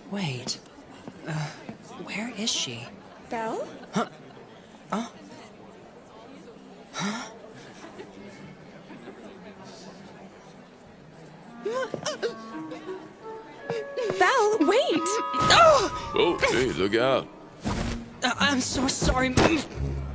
Wait. Where is she? Belle? Huh? Oh? Huh? Belle, wait! Oh! Oh, hey, look out. I'm so sorry.